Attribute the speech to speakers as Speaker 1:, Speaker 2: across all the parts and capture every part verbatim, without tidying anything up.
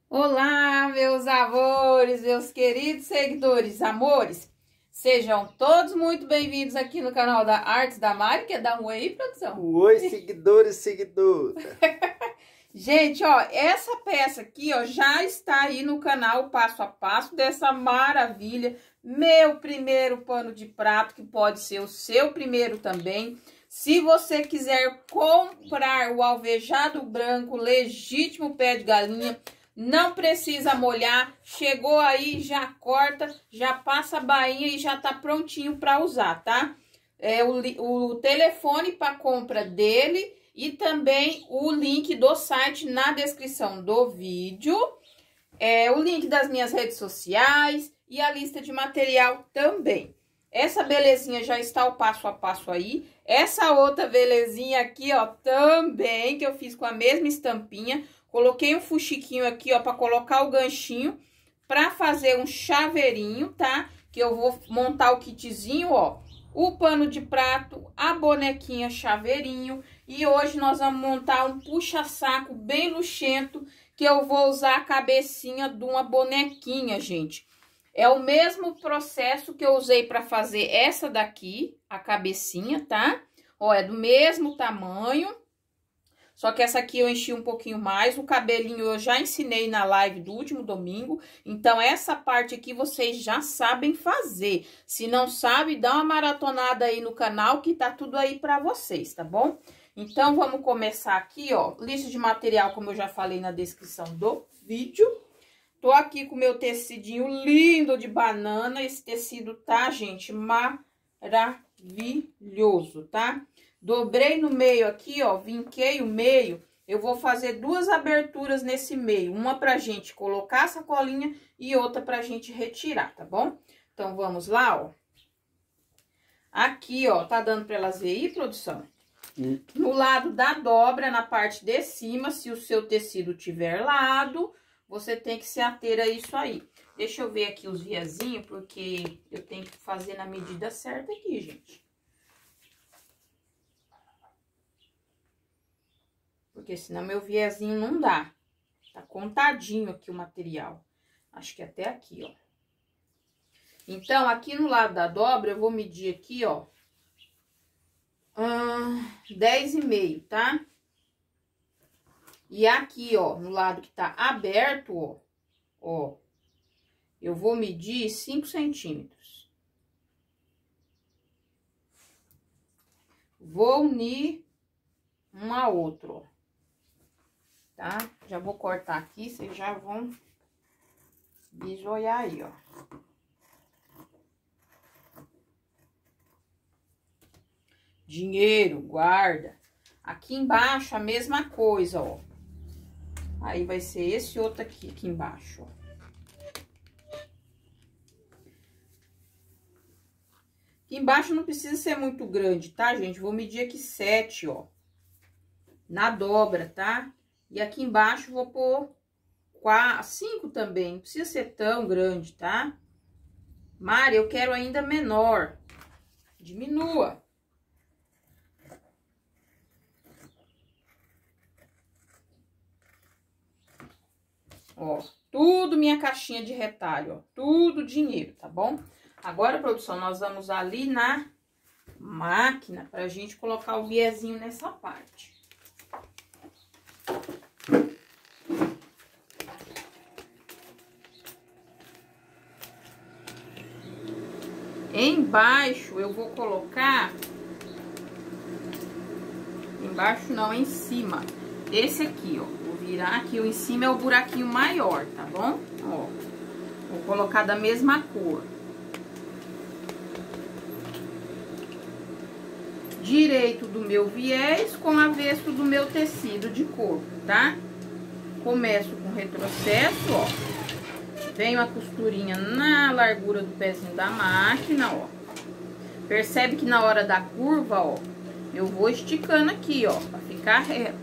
Speaker 1: Olá, meus amores, meus queridos seguidores, amores. Sejam todos muito bem-vindos aqui no canal da Artes da Mari. Quer dar um oi aí, produção?
Speaker 2: Oi, seguidores e seguidoras.
Speaker 1: Gente, ó, essa peça aqui, ó, já está aí no canal passo a passo dessa maravilha. Meu primeiro pano de prato, que pode ser o seu primeiro também. Se você quiser comprar o alvejado branco legítimo pé de galinha, não precisa molhar, chegou aí, já corta, já passa a bainha e já tá prontinho para usar, tá? É o, o telefone para compra dele e também o link do site na descrição do vídeo, é o link das minhas redes sociais e a lista de material também. Essa belezinha já está o passo a passo aí. Essa outra belezinha aqui, ó, também, que eu fiz com a mesma estampinha. Coloquei um fuxiquinho aqui, ó, para colocar o ganchinho, para fazer um chaveirinho, tá? Que eu vou montar o kitzinho, ó. O pano de prato, a bonequinha chaveirinho. E hoje nós vamos montar um puxa-saco bem luxento, que eu vou usar a cabecinha de uma bonequinha, gente. É o mesmo processo que eu usei para fazer essa daqui, a cabecinha, tá? Ó, é do mesmo tamanho. Só que essa aqui eu enchi um pouquinho mais. O cabelinho eu já ensinei na live do último domingo. Então, essa parte aqui vocês já sabem fazer. Se não sabe, dá uma maratonada aí no canal que tá tudo aí pra vocês, tá bom? Então, vamos começar aqui, ó. Lista de material, como eu já falei na descrição do vídeo. Tô aqui com o meu tecidinho lindo de banana. Esse tecido tá, gente, maravilhoso, tá? Dobrei no meio aqui, ó, vinquei o meio. Eu vou fazer duas aberturas nesse meio. Uma pra gente colocar a sacolinha e outra pra gente retirar, tá bom? Então, vamos lá, ó. Aqui, ó, tá dando pra elas ver aí, produção? Hum. No lado da dobra, na parte de cima, se o seu tecido tiver lado, você tem que se ater a isso aí. Deixa eu ver aqui os viazinhos, porque eu tenho que fazer na medida certa aqui, gente. Porque senão meu viezinho não dá. Tá contadinho aqui o material. Acho que até aqui, ó. Então, aqui no lado da dobra, eu vou medir aqui, ó. Hum, dez e meio, tá? E aqui, ó, no lado que tá aberto, ó. Ó. Eu vou medir cinco centímetros. Vou unir um a outro, ó. Tá? Já vou cortar aqui, vocês já vão bisoiar aí, ó. Dinheiro, guarda. Aqui embaixo a mesma coisa, ó. Aí vai ser esse outro aqui, aqui embaixo, ó. Aqui embaixo não precisa ser muito grande, tá, gente? Vou medir aqui sete, ó. Na dobra, tá? E aqui embaixo vou pôr quatro, cinco também, não precisa ser tão grande, tá? Mari, eu quero ainda menor. Diminua. Ó, tudo minha caixinha de retalho, ó. Tudo dinheiro, tá bom? Agora, produção, nós vamos ali na máquina pra gente colocar o viezinho nessa parte. Embaixo eu vou colocar, embaixo não, em cima, esse aqui, ó, vou virar aqui, o em cima é o buraquinho maior, tá bom? Ó, vou colocar da mesma cor. Direito do meu viés com avesso do meu tecido de corpo, tá? Começo com retrocesso, ó. Venho a costurinha na largura do pezinho da máquina, ó. Percebe que na hora da curva, ó, eu vou esticando aqui, ó, pra ficar reto.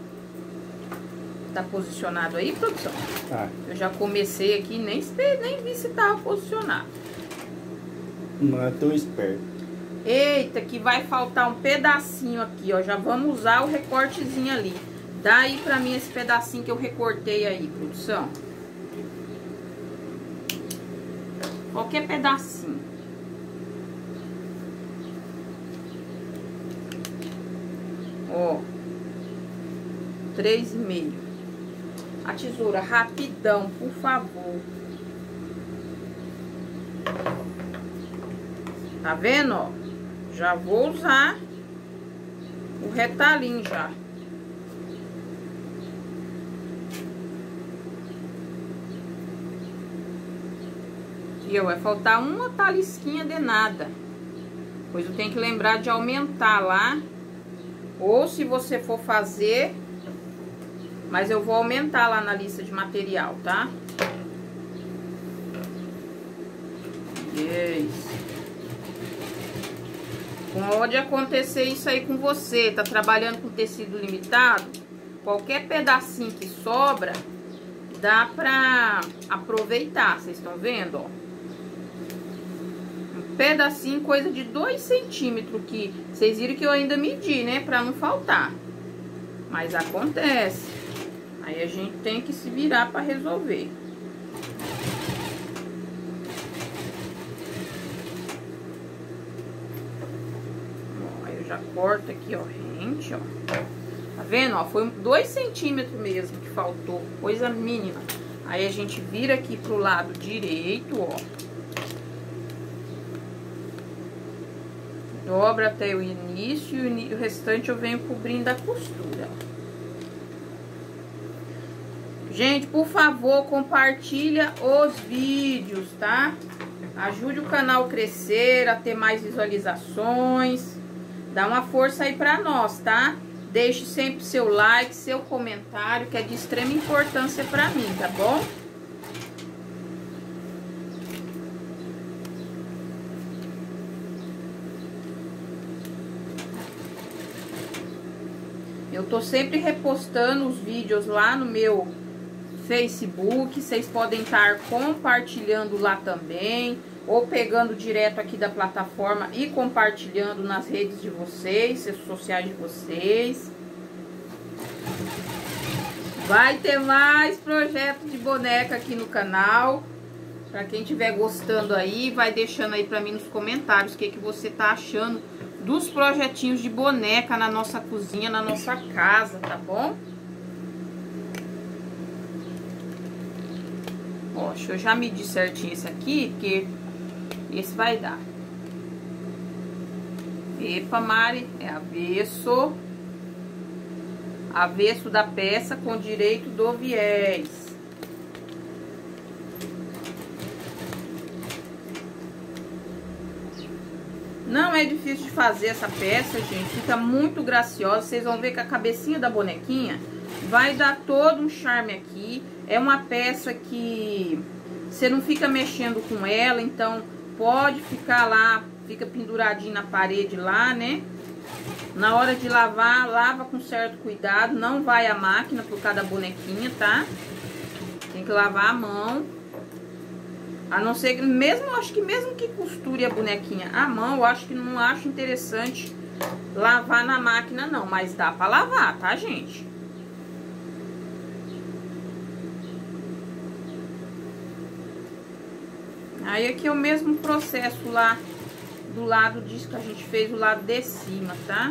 Speaker 1: Tá posicionado aí, produção?
Speaker 2: Tá.
Speaker 1: Eu já comecei aqui, nem, nem vi se tava posicionado.
Speaker 2: Não é tão esperto.
Speaker 1: Eita, que vai faltar um pedacinho aqui, ó. Já vamos usar o recortezinho ali. Dá aí pra mim esse pedacinho que eu recortei aí, produção. qualquer pedacinho. Ó, três e meio. A tesoura, rapidão, por favor. Tá vendo, ó? Já vou usar o retalhinho já. E vai faltar uma talisquinha de nada. Pois eu tenho que lembrar de aumentar lá. Ou se você for fazer, mas eu vou aumentar lá na lista de material, tá? Isso. Pode acontecer isso aí com você, tá trabalhando com tecido limitado, qualquer pedacinho que sobra, dá pra aproveitar, vocês estão vendo, ó? Um pedacinho, coisa de dois centímetros, que vocês viram que eu ainda medi, né, pra não faltar. Mas acontece. Aí a gente tem que se virar pra resolver. Ó, aí eu já corto aqui, ó, rente, ó. Tá vendo, ó? Foi dois centímetros mesmo que faltou, coisa mínima. Aí a gente vira aqui pro lado direito, ó. Dobra até o início e o restante eu venho cobrindo a costura. Gente, por favor, compartilha os vídeos, tá? Ajude o canal a crescer, a ter mais visualizações. Dá uma força aí pra nós, tá? Deixe sempre seu like, seu comentário, que é de extrema importância pra mim, tá bom? Eu tô sempre repostando os vídeos lá no meu Facebook, vocês podem estar compartilhando lá também, ou pegando direto aqui da plataforma e compartilhando nas redes de vocês, redes sociais de vocês. Vai ter mais projeto de boneca aqui no canal. Pra quem estiver gostando aí, vai deixando aí pra mim nos comentários o que, que você tá achando dos projetinhos de boneca na nossa cozinha, na nossa casa, tá bom? Ó, deixa eu já medir certinho esse aqui, porque esse vai dar. Epa, Mari, é avesso. Avesso da peça com direito do viés. Não é difícil de fazer essa peça, gente. Fica muito graciosa. Vocês vão ver que a cabecinha da bonequinha vai dar todo um charme aqui. É uma peça que você não fica mexendo com ela, então pode ficar lá, fica penduradinho na parede lá, né? Na hora de lavar, lava com certo cuidado, não vai a máquina por causa da bonequinha, tá? Tem que lavar a mão. A não ser que, mesmo, acho que mesmo que costure a bonequinha à mão, eu acho que não acho interessante lavar na máquina não, mas dá pra lavar, tá, gente? Aí aqui é o mesmo processo lá do lado disso que a gente fez, o lado de cima, tá?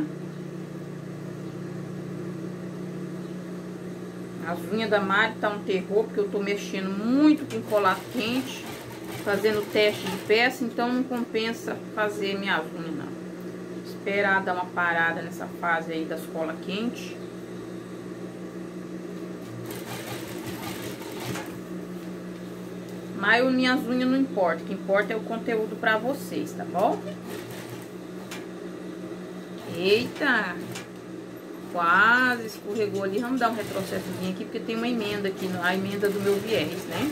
Speaker 1: As unhas da Mari tá um terror, porque eu tô mexendo muito com cola quente, fazendo teste de peça, então não compensa fazer minhas unhas, não. Esperar dar uma parada nessa fase aí das cola quente. Mas minhas unhas não importa, o que importa é o conteúdo pra vocês, tá bom? Eita! Quase escorregou ali. Vamos dar um retrocessozinho aqui, porque tem uma emenda aqui, a emenda do meu viés, né?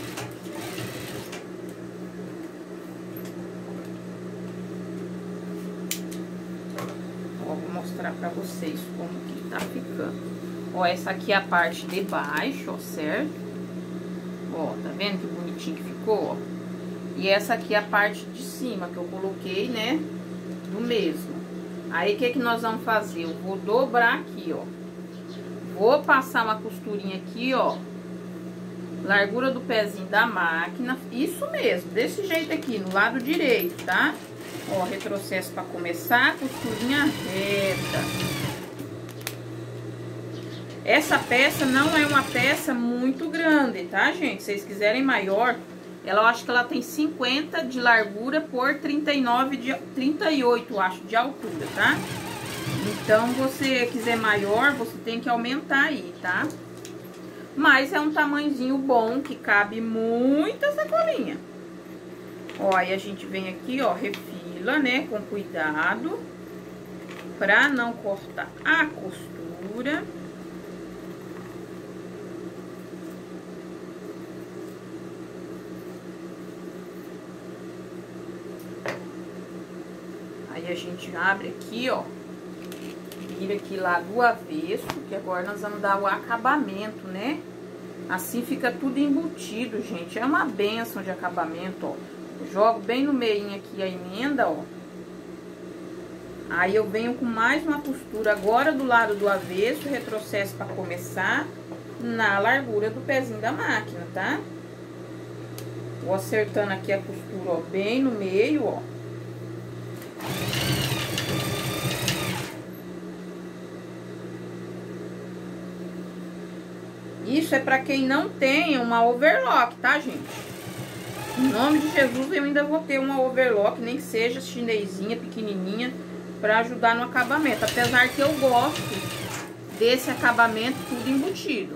Speaker 1: Ó, vou mostrar pra vocês como que tá ficando. Ó, essa aqui é a parte de baixo, ó, certo? Ó, tá vendo que bonitinho que ficou, ó? E essa aqui é a parte de cima que eu coloquei, né? Do mesmo. Aí, o que que nós vamos fazer? Eu vou dobrar aqui, ó. Vou passar uma costurinha aqui, ó. Largura do pezinho da máquina. Isso mesmo, desse jeito aqui, no lado direito, tá? Ó, retrocesso pra começar, costurinha reta. Essa peça não é uma peça muito grande, tá, gente? Se vocês quiserem maior, ela, eu acho que ela tem cinquenta de largura por trinta e nove de, trinta e oito, acho, de altura, tá? Então, você quiser maior, você tem que aumentar aí, tá? Mas é um tamanhozinho bom, que cabe muita sacolinha. Ó, aí a gente vem aqui, ó, refila, né, com cuidado, pra não cortar a costura. Aí a gente abre aqui, ó, vira aqui lá do avesso, que agora nós vamos dar o acabamento, né? Assim fica tudo embutido, gente. É uma benção de acabamento, ó. Eu jogo bem no meio aqui a emenda, ó. Aí eu venho com mais uma costura agora do lado do avesso, retrocesso para começar na largura do pezinho da máquina, tá? Vou acertando aqui a costura, ó, bem no meio, ó. Isso é para quem não tem uma overlock, tá, gente? Em nome de Jesus, eu ainda vou ter uma overlock, nem que seja chinesinha, pequenininha, para ajudar no acabamento. Apesar que eu gosto desse acabamento tudo embutido.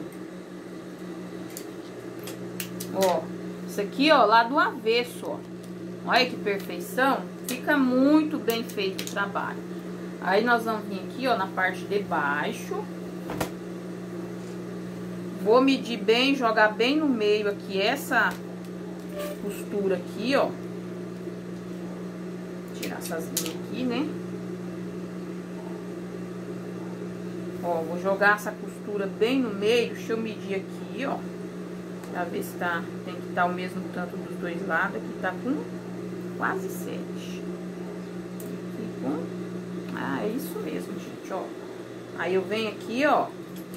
Speaker 1: Ó, isso aqui, ó, lá do avesso, ó. Olha que perfeição. Fica muito bem feito o trabalho. Aí nós vamos vir aqui, ó, na parte de baixo. Vou medir bem, jogar bem no meio aqui essa costura aqui, ó. Tirar essas linhas aqui, né? Ó, vou jogar essa costura bem no meio. Deixa eu medir aqui, ó. Pra ver se tá, tem que estar o mesmo tanto dos dois lados. Aqui tá com quase sete. Aqui com... Ah, é isso mesmo, gente, ó. Aí eu venho aqui, ó.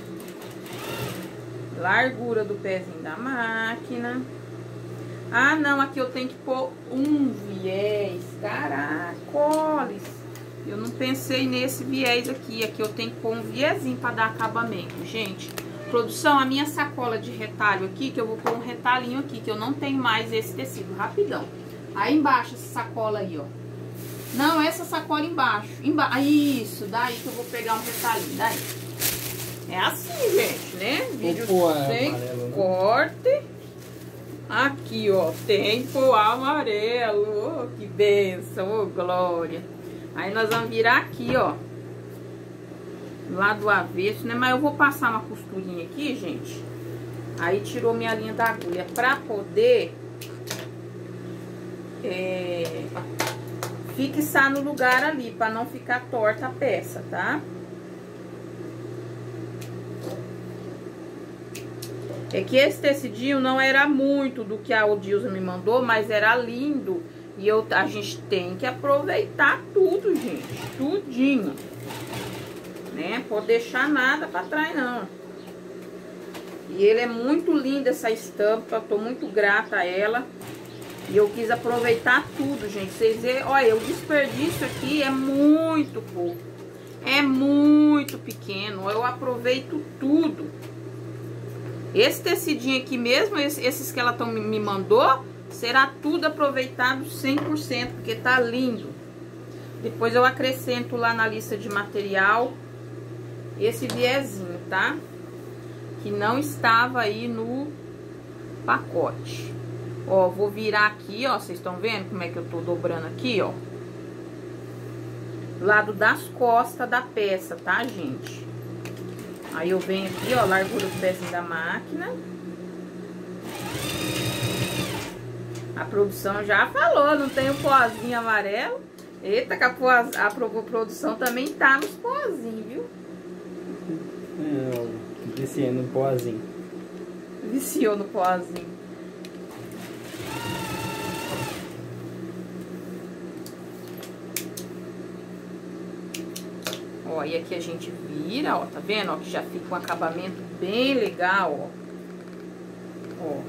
Speaker 1: Largura do pezinho da máquina. Ah, não, aqui eu tenho que pôr um viés. Caracoles. Eu não pensei nesse viés aqui. Aqui eu tenho que pôr um viezinho para dar acabamento. Gente, produção, a minha sacola de retalho aqui, que eu vou pôr um retalhinho aqui, que eu não tenho mais esse tecido. Rapidão. Aí embaixo, essa sacola aí, ó. Não, essa sacola embaixo. Emba Isso, daí que eu vou pegar um retalhinho. Daí. É assim, gente, né? Vídeo sem corte. Aqui, ó, tempo amarelo. Oh, que benção, oh, glória. Aí nós vamos virar aqui, ó. Lá do avesso, né? Mas eu vou passar uma costurinha aqui, gente. Aí tirou minha linha da agulha pra poder é, fixar no lugar ali, pra não ficar torta a peça, tá? É que esse tecidinho não era muito do que a Odilza me mandou, mas era lindo. E eu, a gente tem que aproveitar tudo, gente. Tudinho. Né? Pode deixar nada pra trás, não. E ele é muito lindo, essa estampa. Eu tô muito grata a ela. E eu quis aproveitar tudo, gente. Vocês verem, olha, o desperdício aqui é muito pouco. É muito pequeno. Eu aproveito tudo. Esse tecidinho aqui mesmo, esses que ela tão, me mandou, será tudo aproveitado cem por cento, porque tá lindo. Depois eu acrescento lá na lista de material esse viezinho, tá? Que não estava aí no pacote. Ó, vou virar aqui, ó, vocês estão vendo como é que eu tô dobrando aqui, ó? Lado das costas da peça, tá, gente? Aí eu venho aqui, ó, largura do pezinho da máquina. A produção já falou, não tem o pozinho amarelo. Eita, que a, poz, a produção também tá nos pozinhos, viu?
Speaker 2: É, viciei no pozinho.
Speaker 1: Viciou no pozinho. Ó, e aqui a gente vira, ó, tá vendo? Ó, que já fica um acabamento bem legal, ó. Ó.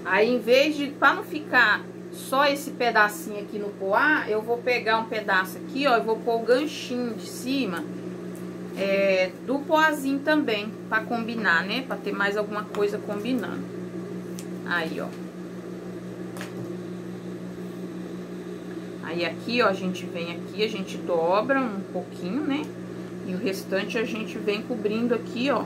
Speaker 1: Aí, em vez de, pra não ficar só esse pedacinho aqui no poá, eu vou pegar um pedaço aqui, ó, e vou pôr o ganchinho de cima é, do poazinho também, pra combinar, né? Pra ter mais alguma coisa combinando. Aí, ó. Aí aqui, ó, a gente vem aqui, a gente dobra um pouquinho, né? E o restante a gente vem cobrindo aqui, ó,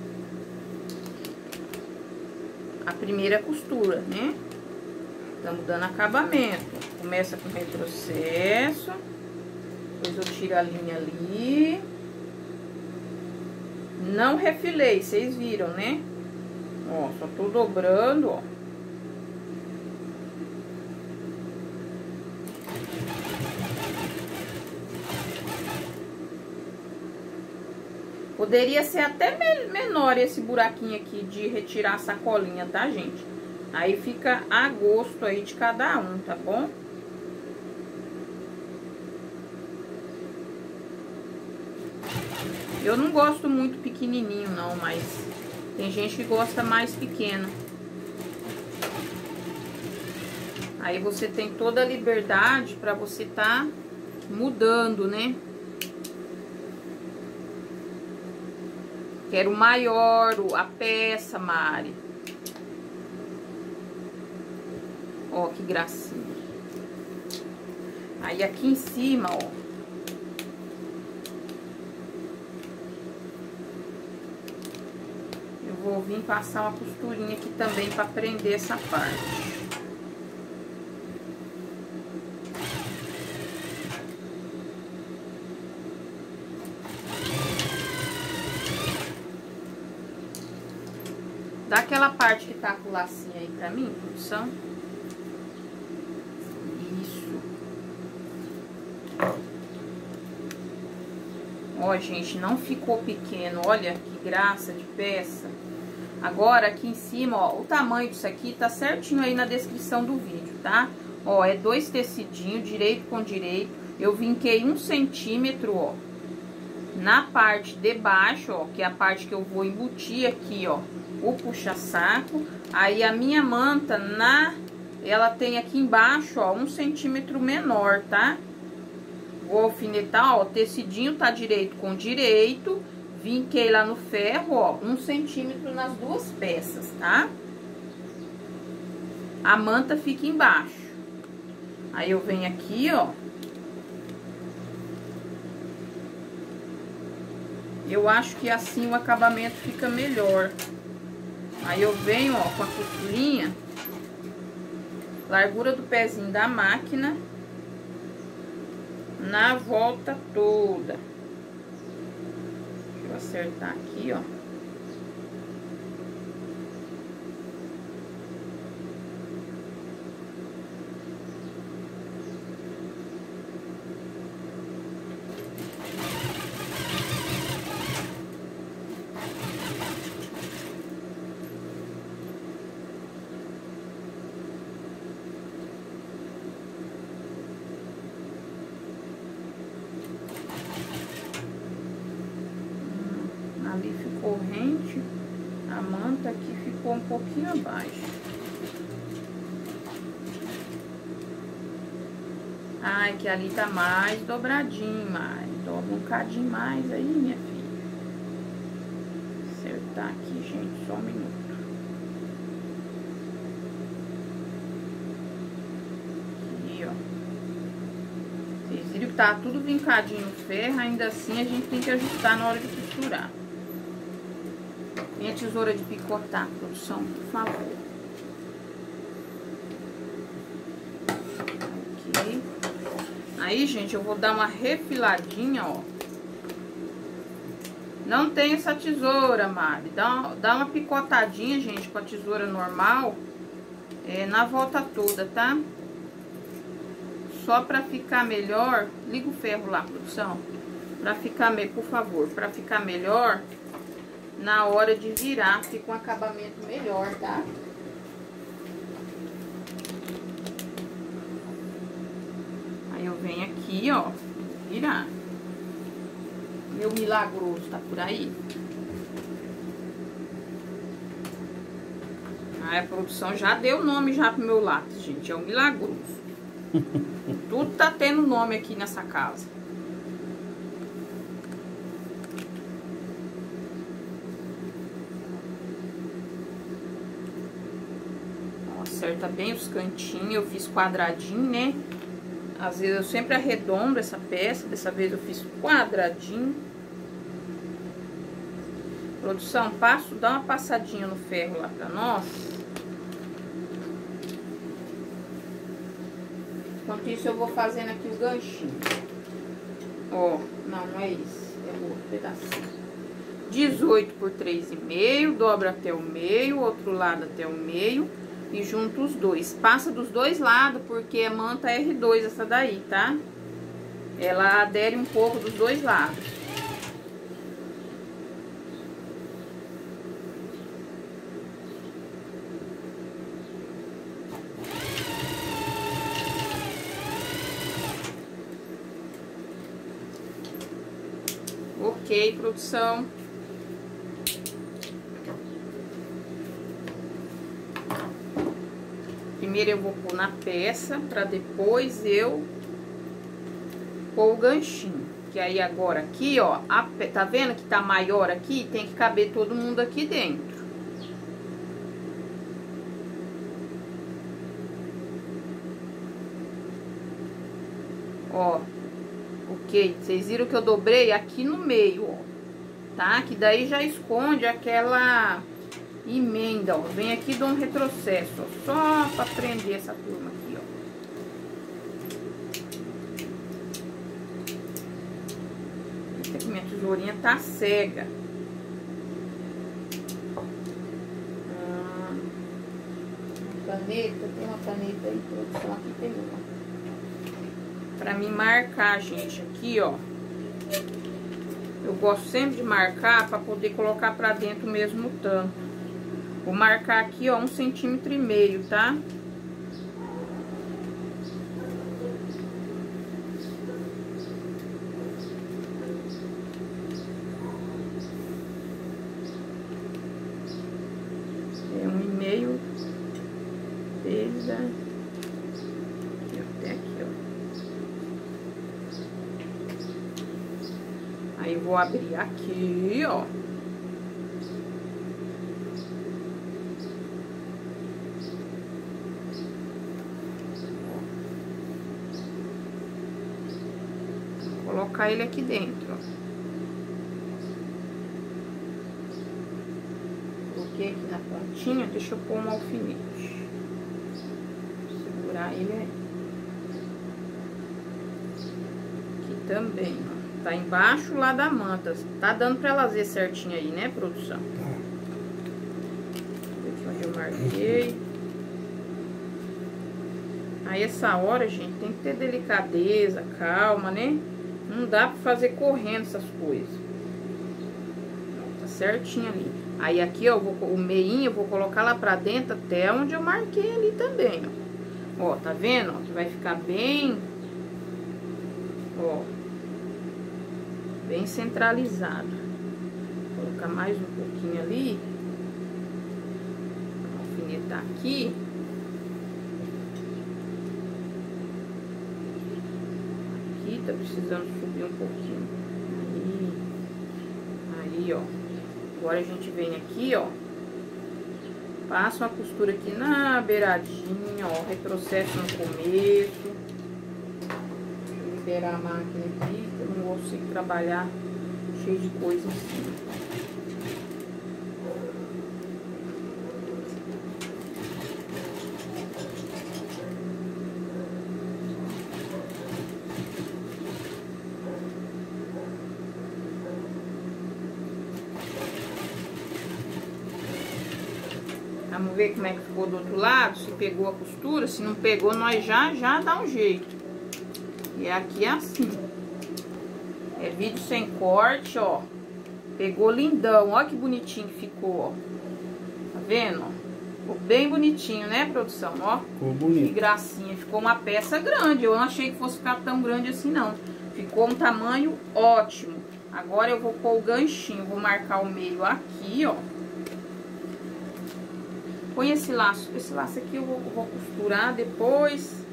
Speaker 1: a primeira costura, né? Estamos dando acabamento. Começa com retrocesso. Depois eu tiro a linha ali. Não refilei, vocês viram, né? Ó, só tô dobrando, ó. Poderia ser até menor esse buraquinho aqui de retirar a sacolinha, tá, gente? Aí fica a gosto aí de cada um, tá bom? Eu não gosto muito pequenininho, não, mas tem gente que gosta mais pequeno. Aí você tem toda a liberdade pra você tá mudando, né? Quero maior a peça, Mari. Ó, que gracinha. Aí aqui em cima, ó. Eu vou vir passar uma costurinha aqui também pra prender essa parte. Dá aquela parte que tá com o lacinho aí pra mim, produção. Isso. Ó, gente, não ficou pequeno. Olha que graça de peça. Agora, aqui em cima, ó, o tamanho disso aqui tá certinho aí na descrição do vídeo, tá? Ó, é dois tecidinhos, direito com direito. Eu vinquei um centímetro, ó, na parte de baixo, ó, que é a parte que eu vou embutir aqui, ó, o puxa-saco. Aí a minha manta, na, ela tem aqui embaixo, ó, um centímetro menor, tá? Vou alfinetar, ó, o tecidinho tá direito com direito. Vinquei lá no ferro, ó, um centímetro nas duas peças, tá? A manta fica embaixo. Aí eu venho aqui, ó. Eu acho que assim o acabamento fica melhor. Aí eu venho, ó, com a costurinha, largura do pezinho da máquina, na volta toda. Deixa eu acertar aqui, ó. Ali ficou rente, a manta aqui ficou um pouquinho abaixo. Ai, que ali tá mais dobradinho, mais. Dobra um bocadinho mais aí, minha filha. Acertar aqui, gente, só um minuto. Aqui, ó. Vocês viram que tá tudo vincadinho no ferro, ainda assim a gente tem que ajustar na hora de costurar. Minha tesoura de picotar, produção, por favor. Ok. Aí, gente, eu vou dar uma refiladinha, ó. Não tem essa tesoura, Mari. Dá uma, dá uma picotadinha, gente, com a tesoura normal. É, na volta toda, tá? Só pra ficar melhor. Liga o ferro lá, produção. Pra ficar, me... por favor, pra ficar melhor... Na hora de virar, fica um acabamento melhor, tá? Aí eu venho aqui, ó, virar. Meu milagroso tá por aí. Aí a produção já deu nome já pro meu lápis, gente. É um milagroso. Tudo tá tendo nome aqui nessa casa. Ó, acerta bem os cantinhos. Eu fiz quadradinho, né? Às vezes eu sempre arredondo essa peça. Dessa vez eu fiz quadradinho. Produção, passo, dá uma passadinha no ferro lá pra nós. Enquanto isso, eu vou fazendo aqui o ganchinho. Ó, não, não é isso. É o outro pedacinho. dezoito por três e meio, dobra até o meio, outro lado até o meio e junta os dois. Passa dos dois lados, porque é manta R dois essa daí, tá? Ela adere um pouco dos dois lados. Ok, produção. Primeiro eu vou pôr na peça, pra depois eu pôr o ganchinho. Que aí agora aqui, ó, a, tá vendo que tá maior aqui? Tem que caber todo mundo aqui dentro. Ó. Ok, vocês viram que eu dobrei aqui no meio, ó, tá? Que daí já esconde aquela emenda, ó. Vem aqui e dou um retrocesso, ó, só pra prender essa turma aqui, ó. Eita, que minha tesourinha tá cega. Ah, caneta, tem uma caneta aí, produção, aqui tem uma. Pra me marcar, gente, aqui, ó. Eu gosto sempre de marcar pra poder colocar pra dentro o mesmo tanto. Vou marcar aqui, ó, um centímetro e meio, tá? É um e meio desde a... Aí, vou abrir aqui, ó. Vou colocar ele aqui dentro, ó. Coloquei aqui na pontinha, deixa eu pôr um alfinete. Vou segurar ele aqui também, ó. Tá embaixo lá da manta. Tá dando pra ela ver certinho aí, né, produção? Tá. Aqui onde eu marquei. Aí, essa hora, gente, tem que ter delicadeza, calma, né? Não dá pra fazer correndo essas coisas. Tá certinho ali. Aí, aqui, ó, vou, o meinho eu vou colocar lá pra dentro até onde eu marquei ali também, ó. Ó, tá vendo? Ó, que vai ficar bem... Ó. Bem centralizado. Vou colocar mais um pouquinho ali. Vou alfinetar aqui. Aqui tá precisando subir um pouquinho. Aí. Aí, ó. Agora a gente vem aqui, ó. Passa uma costura aqui na beiradinha, ó. Retrocesso no começo. Liberar a máquina aqui, que eu não consigo trabalhar cheio de coisa assim. Vamos ver como é que ficou do outro lado, se pegou a costura, se não pegou, nós já, já dá um jeito. E aqui é assim. É vídeo sem corte, ó. Pegou lindão, ó que bonitinho que ficou, ó. Tá vendo, ó? Ficou bem bonitinho, né, produção, ó?
Speaker 2: Ficou bonito.
Speaker 1: Que gracinha, ficou uma peça grande. Eu não achei que fosse ficar tão grande assim, não. Ficou um tamanho ótimo. Agora eu vou pôr o ganchinho, vou marcar o meio aqui, ó. Põe esse laço. Esse laço aqui eu vou, vou costurar depois.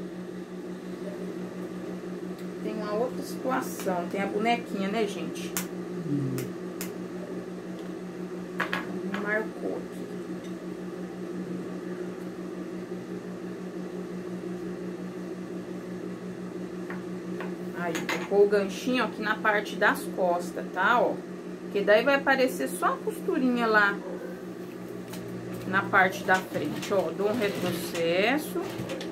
Speaker 1: Tem uma outra situação. Tem a bonequinha, né, gente? Hum. Marcou aqui. Aí, vou pôr o ganchinho aqui na parte das costas, tá? Ó. Porque daí vai aparecer só a costurinha lá na parte da frente, ó. Dou um retrocesso.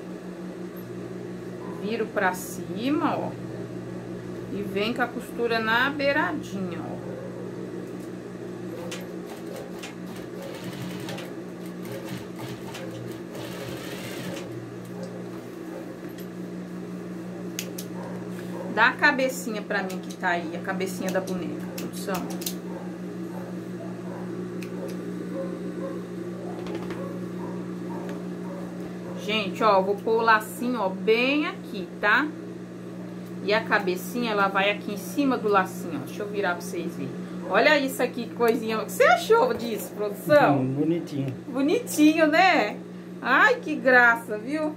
Speaker 1: Viro pra cima, ó. E vem com a costura na beiradinha, ó. Dá a cabecinha pra mim que tá aí, a cabecinha da boneca, produção. Gente, ó, vou pôr o lacinho, ó, bem aqui, tá? E a cabecinha, ela vai aqui em cima do lacinho, ó. Deixa eu virar pra vocês verem. Olha isso aqui, que coisinha. O que você achou disso, produção?
Speaker 2: Hum, bonitinho.
Speaker 1: Bonitinho, né? Ai, que graça, viu?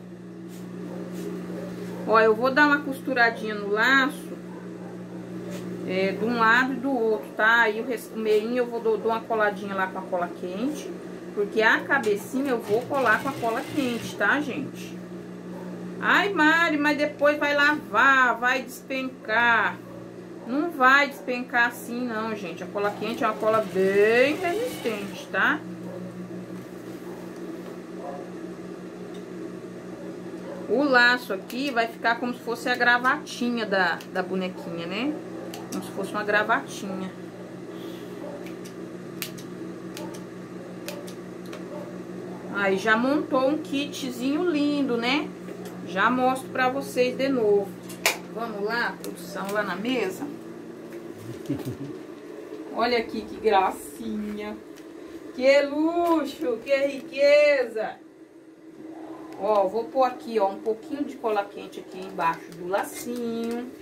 Speaker 1: Ó, eu vou dar uma costuradinha no laço, é, de um lado e do outro, tá? Aí o, o meinho eu vou dou, dou uma coladinha lá com a cola quente, porque a cabecinha eu vou colar com a cola quente, tá, gente? Ai, Mari, mas depois vai lavar, vai despencar. Não vai despencar assim, não, gente. A cola quente é uma cola bem resistente, tá? O laço aqui vai ficar como se fosse a gravatinha da, da bonequinha, né? Como se fosse uma gravatinha. Aí já montou um kitzinho lindo, né? Já mostro pra vocês de novo. Vamos lá, produção, lá na mesa. Olha aqui que gracinha. Que luxo, que riqueza. Ó, vou pôr aqui, ó, um pouquinho de cola quente aqui embaixo do lacinho.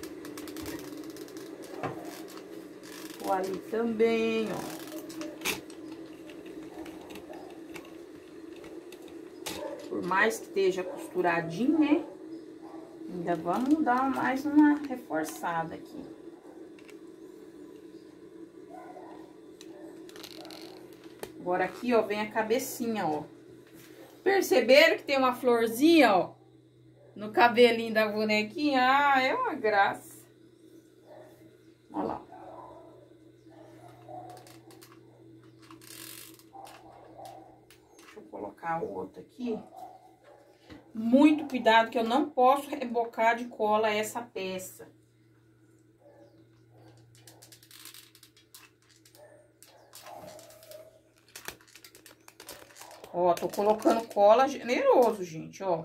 Speaker 1: Vou ali também, ó. Por mais que esteja costuradinho, né? Ainda vamos dar mais uma reforçada aqui. Agora aqui, ó, vem a cabecinha, ó. Perceberam que tem uma florzinha, ó, no cabelinho da bonequinha? Ah, é uma graça. Olha lá. Deixa eu colocar o outro aqui. Muito cuidado que eu não posso rebocar de cola essa peça. Ó, tô colocando cola generoso, gente, ó.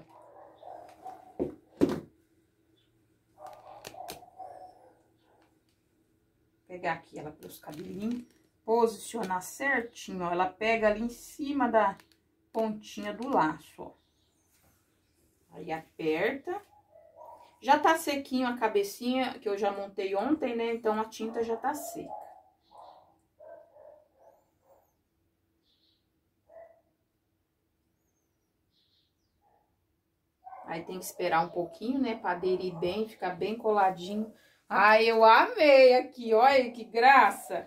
Speaker 1: Pegar aqui ela pelos cabelinhos, posicionar certinho, ó. Ela pega ali em cima da pontinha do laço, ó. Aí aperta. Já tá sequinho a cabecinha, que eu já montei ontem, né? Então a tinta já tá seca. Aí tem que esperar um pouquinho, né, pra aderir bem, ficar bem coladinho. Ai, eu amei aqui, olha que graça.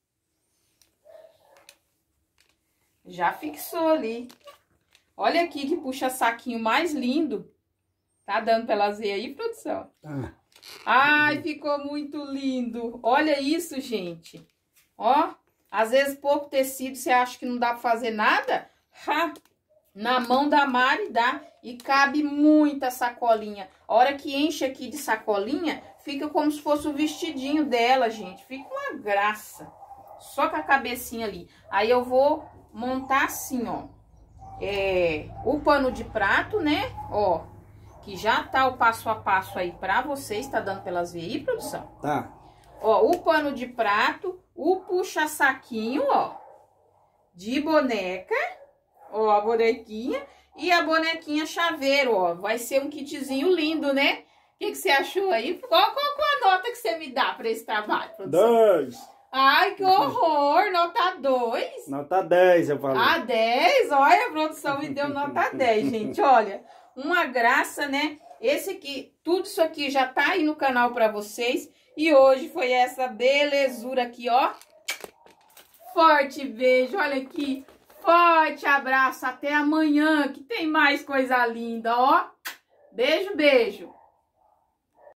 Speaker 1: Já fixou ali. Olha aqui que puxa saquinho mais lindo. Tá dando pra elas verem aí, produção? Ah. Ai, ficou muito lindo. Olha isso, gente. Ó, às vezes pouco tecido, você acha que não dá pra fazer nada? Ha! Na mão da Mari dá e cabe muita sacolinha. A hora que enche aqui de sacolinha, fica como se fosse o vestidinho dela, gente. Fica uma graça. Só com a cabecinha ali. Aí eu vou montar assim, ó. É, o pano de prato, né? Ó, que já tá o passo a passo aí pra vocês. Tá dando pra elas verem aí, produção?
Speaker 2: Tá.
Speaker 1: Ó, o pano de prato, o puxa-saquinho, ó, de boneca. Ó, a bonequinha e a bonequinha chaveiro, ó. Vai ser um kitzinho lindo, né? O que, que você achou aí? Qual, qual, qual a nota que você me dá pra esse trabalho, produção?
Speaker 2: Dois.
Speaker 1: Ai, que horror! Nota dois?
Speaker 2: Nota dez, eu falei.
Speaker 1: Ah, dez? Olha, a produção me deu nota dez, gente. Olha, uma graça, né? Esse aqui, tudo isso aqui já tá aí no canal pra vocês. E hoje foi essa belezura aqui, ó. Forte beijo, olha aqui. Forte abraço, até amanhã, que tem mais coisa linda, ó. Beijo, beijo.